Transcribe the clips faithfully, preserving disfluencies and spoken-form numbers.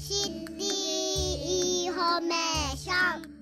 シティインフォメーション。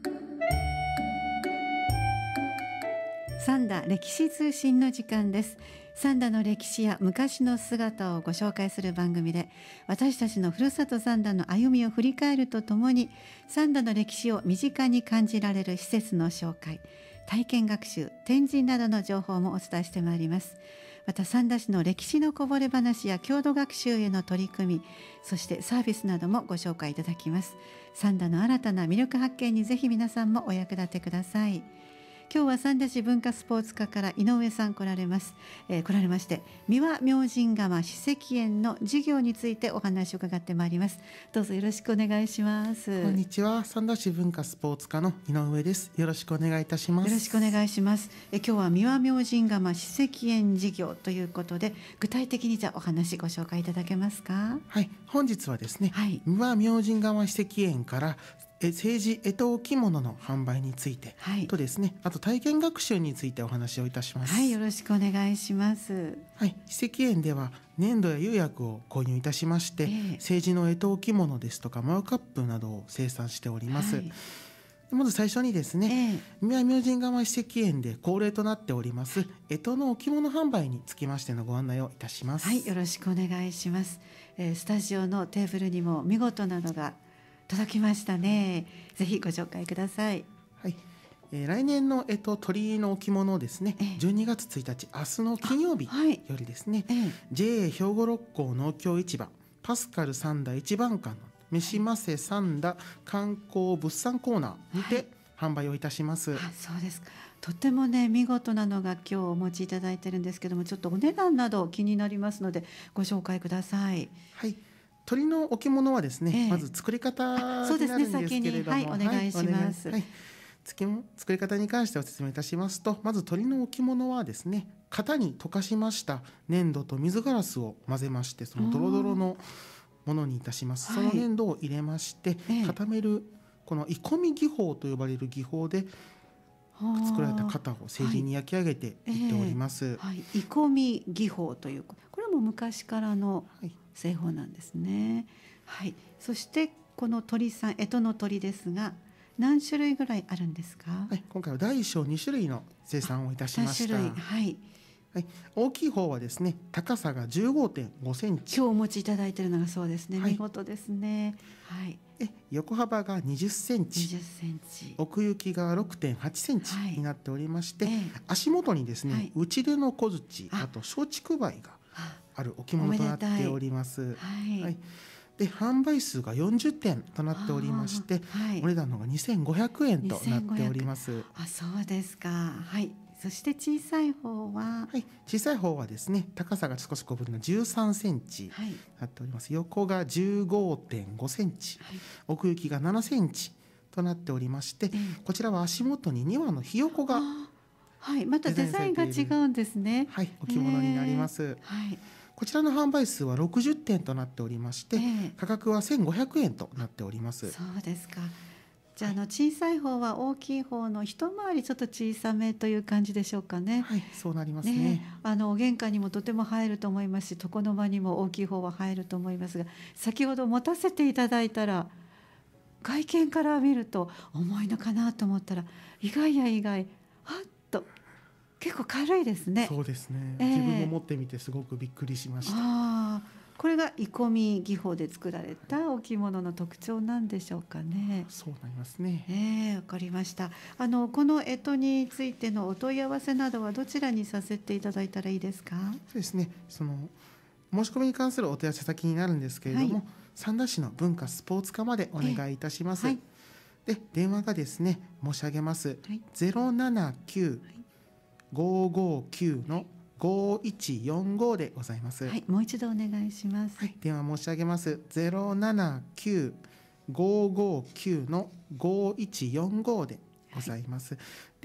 三田歴史通信の時間です。三田の歴史や昔の姿をご紹介する番組で、私たちのふるさと三田の歩みを振り返るとともに、三田の歴史を身近に感じられる施設の紹介、体験学習、展示などの情報もお伝えしてまいります。また三田市の歴史のこぼれ話や郷土学習への取り組み、そしてサービスなどもご紹介いただきます。三田の新たな魅力発見にぜひ皆さんもお役立てください。今日は三田市文化スポーツ課から井上さん来られます、えー、来られまして、三輪明神窯史跡園の事業についてお話を伺ってまいります。どうぞよろしくお願いします。 こんにちは、三田市文化スポーツ課の井上です。よろしくお願いいたします。 よろしくお願いします。え今日は三輪明神窯史跡園事業ということで、具体的にじゃあお話ご紹介いただけますか。 はい、本日はですね、 はい、 三輪明神窯史跡園からえ政治干支置物の販売について、はい、とですね、あと体験学習についてお話をいたします。 はい、よろしくお願いします。 はい、史跡園では粘土や釉薬を購入いたしまして、えー、政治の干支置物ですとかマヨカップなどを生産しております。はい、まず最初にですね、三輪明神窯史跡園で恒例となっております干支の置物販売につきましてのご案内をいたします。 はい、よろしくお願いします。えー、スタジオのテーブルにも見事なのが届きましたね。ぜひご紹介ください。 はい、えー、来年の干支鳥居の置物ですね、えー、じゅうにがつついたち、明日の金曜日よりですね、はい、えー、ジェーエー 兵庫六甲農協市場パスカル三田一番館の飯ませ三田観光物産コーナーにて販売をいたします。はい、 あ、そうですか。とてもね見事なのが今日お持ちいただいてるんですけども、ちょっとお値段など気になりますのでご紹介ください。 はい、鳥の置物はですね、えー、まず作り方になるんですけれども、 はい、お願いします。 はい、作り方に関してお説明いたしますと、まず鳥の置物はですね、型に溶かしました粘土と水ガラスを混ぜまして、そのドロドロのものにいたします。その粘土を入れまして、はい、固めるこの鋳込み技法と呼ばれる技法で作られた型を製品に焼き上げていっております。 はい、鋳込み技法という、これも昔からの製法なんですね。はい、そしてこの鳥さん、干支の鳥ですが何種類ぐらいあるんですか。 はい、今回は大小に種類の生産をいたしました。 に種類、はいはい、大きい方はですね、高さが じゅうごてんごセンチ、 今日お持ちいただいているのがそうですね、はい、見事ですね。はい、 え横幅がにじゅっセンチ、 にじゅっセンチ、 奥行きが ろくてんはちセンチになっておりまして、 はい、 足元にですね、はい、打ち出の小槌、 ああと松竹梅がある置物となっております。はいはい、で販売数がよんじゅってんとなっておりまして、はい、お値段の方がにせんごひゃくえんとなっております。 あ、そうですか。はい、そして小さい方は、 はい、小さい方はですね、高さが少し小ぶりのじゅうさんセンチになっております。はい、横が じゅうごてんごセンチ、はい、奥行きがななセンチとなっておりまして、えー、こちらは足元ににわのひよこが、 はい、またデザインが違うんですね。 はい、置物になります。えーはい、こちらの販売数はろくじゅってんとなっておりまして、えー、価格はせんごひゃくえんとなっております。 そうですか。じゃあ、あの小さい方は大きい方の一回りちょっと小さめという感じでしょうかね。 はい、そうなります ね, ね。あの玄関にもとても入ると思いますし、床の間にも大きい方は入ると思いますが、先ほど持たせていただいたら外見から見ると重いのかなと思ったら、意外や意外、はっと結構軽いですね。 そうですね、えー、自分も持ってみてすごくびっくりしました。 あ、これが鋳込み技法で作られた置物の特徴なんでしょうかね。 そうなりますね。 えー、わかりました。あのこの干支についてのお問い合わせなどはどちらにさせていただいたらいいですか。 そうですね、その申し込みに関するお問い合わせ先になるんですけれども、はい、三田市の文化スポーツ課までお願いいたします。えーはい、で電話がですね、申し上げます、はい、ゼロななきゅう ごーごーきゅう のごいちよんごでございます。 はい、もう一度お願いします。 はい、電話申し上げます。ゼロななきゅう ごーごーきゅう のごいちよんごでございます。はい、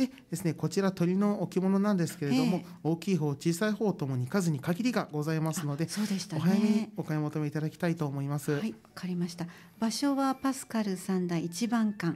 でですね、こちら鳥の置物なんですけれども、えー、大きい方小さい方ともに数に限りがございますので、 そうでしたね、 お早めにお買い求めいただきたいと思います。 はい、わかりました。場所はパスカル三田一番館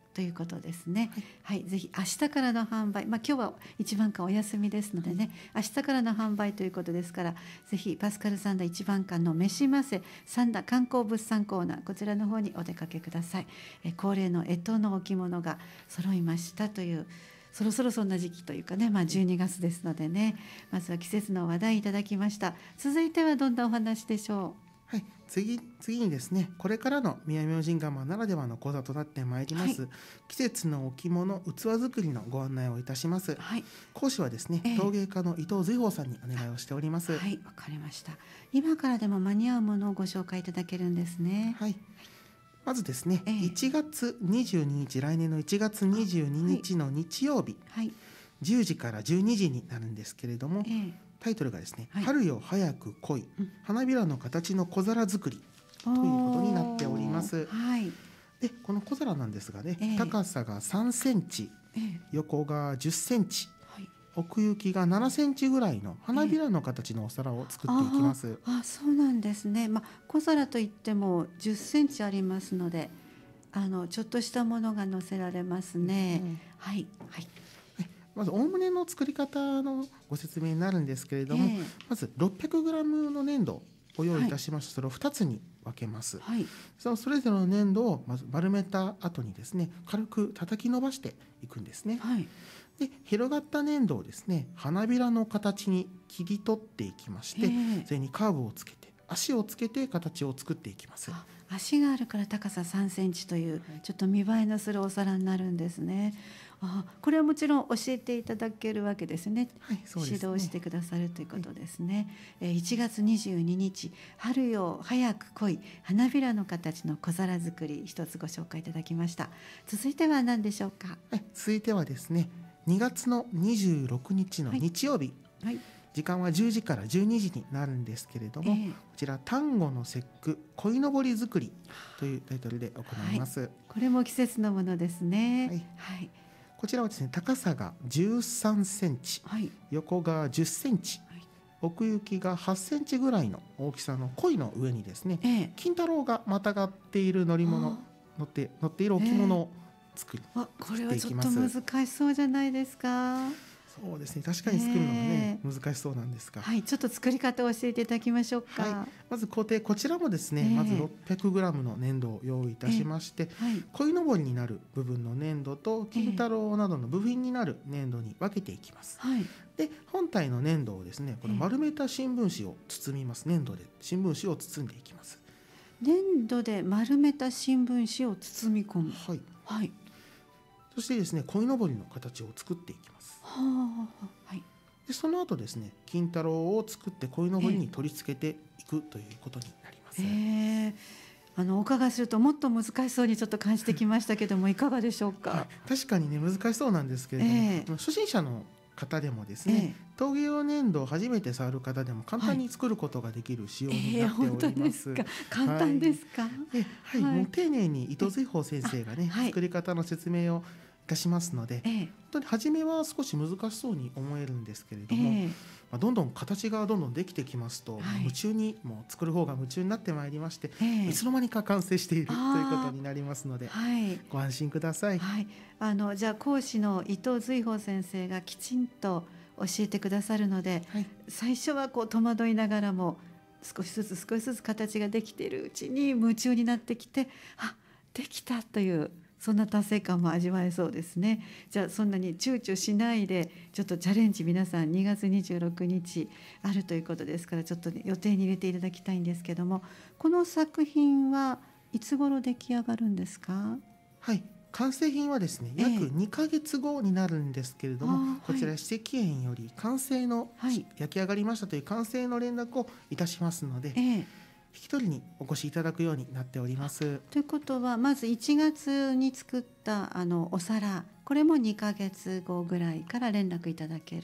ということですね。はい、はい、ぜひ明日からの販売、まあ今日は一番館お休みですのでね、明日からの販売ということですから、ぜひパスカルサンダ一番館のめしませ三田観光物産コーナー、こちらの方にお出かけください。え恒例の干支の置物が揃いましたという、そろそろそんな時期というかね、まあ、じゅうにがつですのでね、まずは季節の話題いただきました。続いてはどんなお話でしょう。 はい、次, 次にですね、これからの宮明神窯ならではの講座となってまいります、はい、季節の置物器作りのご案内をいたします、はい、講師はですね、えー、陶芸家の伊藤随宝さんにお願いをしております。 はい、わかりました。今からでも間に合うものをご紹介いただけるんですね。 はい、まずですね、えー、いちがつにじゅうににち、来年のいちがつにじゅうににちの日曜日、はい、じゅうじからじゅうにじになるんですけれども、えータイトルがですね、はい、春よ早く来い、うん、花びらの形の小皿作りということになっております。はい、でこの小皿なんですがね、えー、高さがさんセンチ、えー、横がじゅっセンチ、はい、奥行きがななセンチぐらいの花びらの形のお皿を作っていきます。 えー、ああ、そうなんですね。まあ、小皿といってもじゅっセンチありますので、あのちょっとしたものが乗せられますね。うん、はいはい。 まずおおむねの作り方のご説明になるんですけれども、えー、まず ろっぴゃくグラム の粘土を用意いたしまして、はい、それをふたつに分けます、はい、そのそれぞれの粘土をまず丸めた後にですね、軽く叩き伸ばしていくんですね、はい、で広がった粘土をですね、花びらの形に切り取っていきまして、えー、それにカーブをつけて足をつけて形を作っていきます。 足があるから高ささんセンチというちょっと見栄えのするお皿になるんですね。あ、これはもちろん教えていただけるわけですね。はい、そうですね。指導してくださるということですね。はい、いちがつにじゅうににち、春よ早く来い、花びらの形の小皿作り、一つご紹介いただきました。続いては何でしょうか。 はい、続いてはですね、にがつのにじゅうろくにちの日曜日、はいはい、時間はじゅうじからじゅうにじになるんですけれども、えー、こちら端午の節句鯉のぼり作りというタイトルで行います、はい、 これも季節のものですね。 はい、はい、こちらはですね、高さがじゅうさんセンチ、はい、横がじゅっセンチ、はい、奥行きがはちセンチぐらいの大きさの鯉の上にですね、えー、金太郎がまたがっている乗り物、乗って乗っている置物を作り、 えー、これはちょっと難しそうじゃないですか。 そうですね、確かに作るのがね、えー、難しそうなんですが、 はい、ちょっと作り方を教えていただきましょうか。 はい、まず工程、こちらもですね、えー、まず ろっぴゃくグラム の粘土を用意いたしまして、えーはい、鯉のぼりになる部分の粘土と金太郎などの部品になる粘土に分けていきます、えー、で本体の粘土をですね、この丸めた新聞紙を包みます。粘土で新聞紙を包んでいきます。 粘土で丸めた新聞紙を包み込む。はい、はい、 そしてですね、鯉のぼりの形を作っていきます。はあ、はい、でその後ですね、金太郎を作って鯉のぼりに取り付けていくということになります。 えー、あのお伺いするともっと難しそうにちょっと感じてきましたけどもいかがでしょうか。はい、 確かにね、難しそうなんですけれども、えー、初心者の方でもですね、えー、陶芸用粘土を初めて触る方でも簡単に作ることができる仕様になっております。はい、えー、本当ですか。 簡単ですか。はい、 はいはい、もう丁寧に伊藤随宝先生がね、はい、作り方の説明をいたしますので、えー、本当に初めは少し難しそうに思えるんですけれども、えーまあ、どんどん形がどんどんできてきますと、はい、夢中にもう作る方が夢中になってまいりまして、えー、いつの間にか完成しているということになりますので、はい、ご安心ください。 はい、あのじゃあ講師の伊藤随宝先生がきちんと教えてくださるので、はい、最初はこう戸惑いながらも少しずつ少しずつ形ができているうちに夢中になってきて、あ、できたというそんな達成感も味わえそうですね。じゃあそんなに躊躇しないでちょっとチャレンジ、皆さんにがつにじゅうろくにちあるということですから、ちょっと、ね、予定に入れていただきたいんですけども、この作品はいつ頃出来上がるんですか。 はい、完成品はですね、約にかげつごになるんですけれども、えー、こちら史跡園より完成の、はい、焼き上がりましたという完成の連絡をいたしますので、えー引き取りにお越しいただくようになっております。 ということは、まずいちがつに作ったあのお皿、これもにかげつごぐらいから連絡いただける。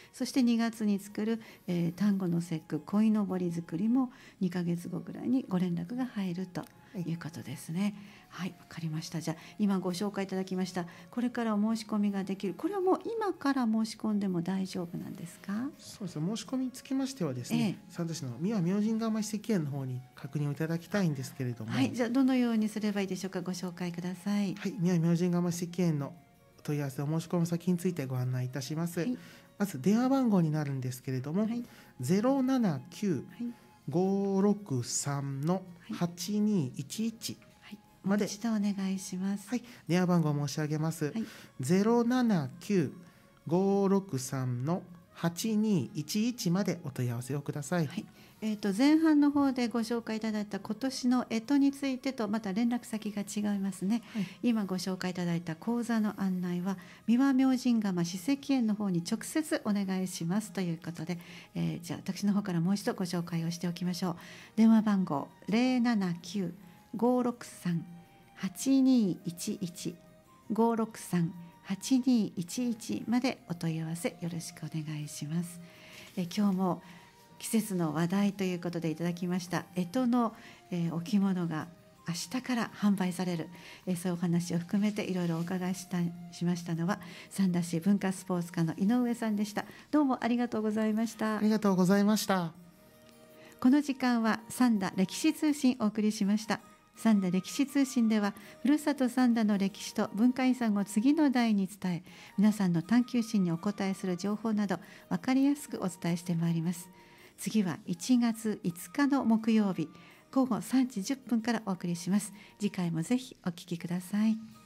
そしてにがつに作る、えー、端午の節句鯉のぼり作りもにかげつごぐらいにご連絡が入るということですね。はい、わかりました。じゃあ今ご紹介いただきましたこれからお申し込みができる、これはもう今から申し込んでも大丈夫なんですか？ そうですね、申し込みにつきましてはですね、 ええ、 三田市の三輪明神釜史跡園の方に確認をいただきたいんですけれども、 はい、じゃあどのようにすればいいでしょうか、ご紹介ください。 はい、三輪明神釜史跡園の問い合わせお申し込み先についてご案内いたします。 はい、 まず電話番号になるんですけれども、 はい、 ゼロななきゅうはい、 ごろくさんのはちにいちいちまで、 もう一度お願いします。 はい、電話番号申し上げます。 はい、 ゼロななきゅうごろくさんのはちにいちいちまでお問い合わせをください。 はい、えー、と前半の方でご紹介いただいた今年の干支についてとまた連絡先が違いますね。 はい、 今ご紹介いただいた講座の案内は三輪明神釜史跡園の方に直接お願いしますということで、えー、じゃあ私の方からもう一度ご紹介をしておきましょう。電話番号 ゼロななきゅうごろくさんはちにいちいち ごろくさんはちにいちいちまでお問い合わせよろしくお願いします。え今日も季節の話題ということでいただきました干支の、えー、お着物が明日から販売される、えー、そういうお話を含めていろいろお伺いしたしましたのは三田市文化スポーツ課の井上さんでした。どうもありがとうございました。 ありがとうございました。 この時間は三田歴史通信をお送りしました。三田歴史通信ではふるさと三田の歴史と文化遺産を次の代に伝え、皆さんの探求心にお答えする情報など分かりやすくお伝えしてまいります。次はいちがついつかの木曜日ごごさんじじゅっぷんからお送りします。次回もぜひお聞きください。